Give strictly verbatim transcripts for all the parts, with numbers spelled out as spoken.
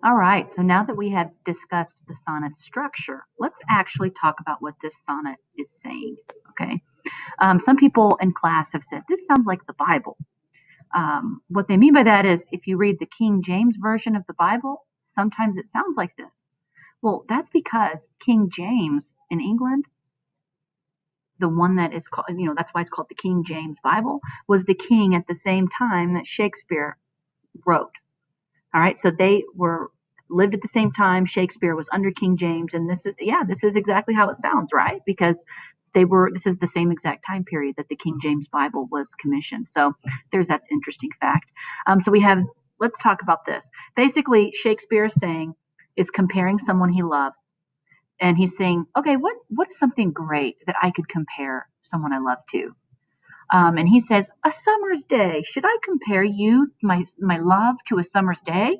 All right, so now that we have discussed the sonnet structure, let's actually talk about what this sonnet is saying. Okay. Um, some people in class have said this sounds like the Bible. Um, what they mean by that is if you read the King James version of the Bible, sometimes it sounds like this. Well, that's because King James in England, the one that is called, you know, that's why it's called the King James Bible, was the king at the same time that Shakespeare wrote. All right, so they were lived at the same time. Shakespeare was under King James, and this is yeah, this is exactly how it sounds, right? Because they were this is the same exact time period that the King James Bible was commissioned. So there's that interesting fact. Um, so we have let's talk about this. Basically, Shakespeare is saying is comparing someone he loves, and he's saying, okay, what what is something great that I could compare someone I love to? Um, and he says, a summer's day. Should I compare you, my my love, to a summer's day?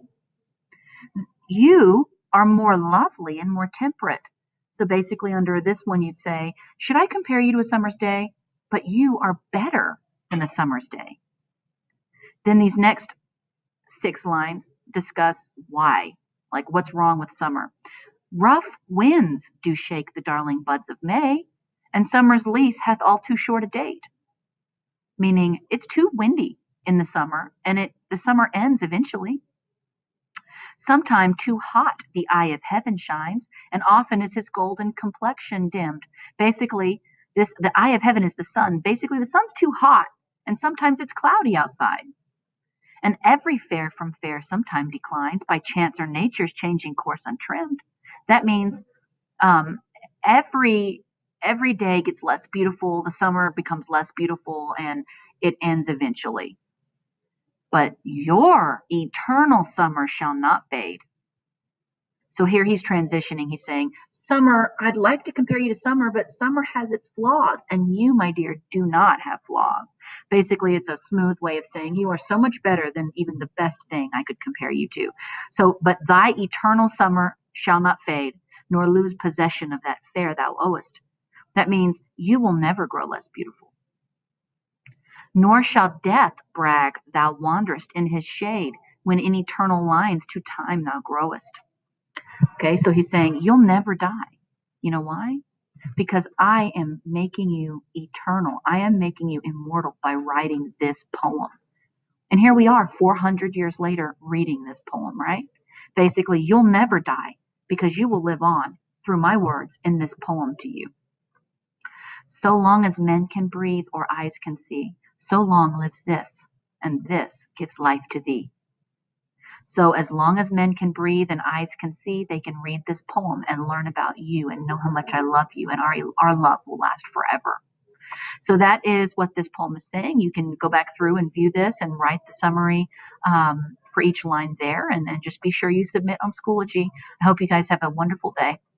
You are more lovely and more temperate. So basically, under this one, you'd say, should I compare you to a summer's day? But you are better than a summer's day. Then these next six lines discuss why, like what's wrong with summer. Rough winds do shake the darling buds of May, and summer's lease hath all too short a date. Meaning it's too windy in the summer, and it the summer ends eventually. Sometime too hot the eye of heaven shines, and often is his golden complexion dimmed. Basically, this the eye of heaven is the sun. Basically, the sun's too hot, and sometimes it's cloudy outside. And every fair from fair sometime declines, by chance or nature's changing course untrimmed. That means um, every every day gets less beautiful. The summer becomes less beautiful, and it ends eventually. But your eternal summer shall not fade. So here he's transitioning. He's saying, summer, I'd like to compare you to summer, but summer has its flaws, and you, my dear, do not have flaws. Basically, it's a smooth way of saying you are so much better than even the best thing I could compare you to. So, but thy eternal summer shall not fade, nor lose possession of that fair thou owest. That means you will never grow less beautiful. Nor shall death brag thou wanderest in his shade, when in eternal lines to time thou growest. Okay, so he's saying you'll never die. You know why? Because I am making you eternal. I am making you immortal by writing this poem. And here we are four hundred years later reading this poem, right? Basically, you'll never die because you will live on through my words in this poem to you. So long as men can breathe or eyes can see, so long lives this, and this gives life to thee. So as long as men can breathe and eyes can see, they can read this poem and learn about you and know how much I love you, and our, our love will last forever. So that is what this poem is saying. You can go back through and view this and write the summary um, for each line there, and then just be sure you submit on Schoology. I hope you guys have a wonderful day.